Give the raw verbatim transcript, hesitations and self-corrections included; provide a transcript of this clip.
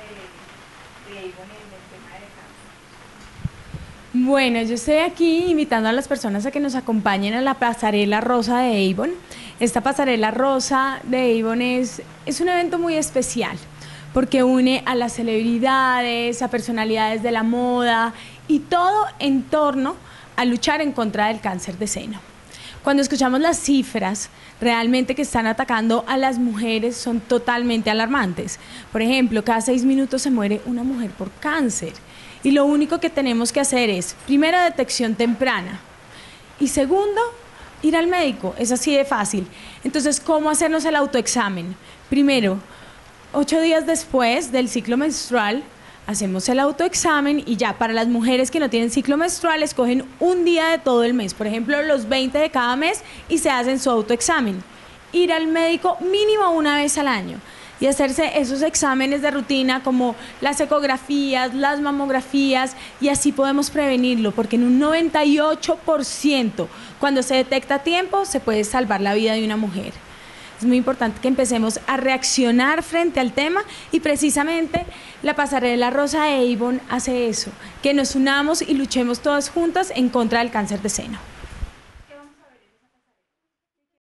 de, de Avon en el tema de cáncer? Bueno, yo estoy aquí invitando a las personas a que nos acompañen a la pasarela rosa de Avon. Esta pasarela rosa de Avon es, es un evento muy especial porque une a las celebridades, a personalidades de la moda y todo en torno a luchar en contra del cáncer de seno. Cuando escuchamos las cifras realmente que están atacando a las mujeres son totalmente alarmantes. Por ejemplo, cada seis minutos se muere una mujer por cáncer. Y lo único que tenemos que hacer es, primero, detección temprana. Y segundo, ir al médico. Es así de fácil. Entonces, ¿cómo hacernos el autoexamen? Primero, ocho días después del ciclo menstrual, hacemos el autoexamen y ya, para las mujeres que no tienen ciclo menstrual, escogen un día de todo el mes, por ejemplo, los veinte de cada mes, y se hacen su autoexamen. Ir al médico mínimo una vez al año y hacerse esos exámenes de rutina como las ecografías, las mamografías, y así podemos prevenirlo, porque en un noventa y ocho por ciento, cuando se detecta a tiempo, se puede salvar la vida de una mujer. Es muy importante que empecemos a reaccionar frente al tema y precisamente la pasarela rosa de Avon hace eso, que nos unamos y luchemos todas juntas en contra del cáncer de seno.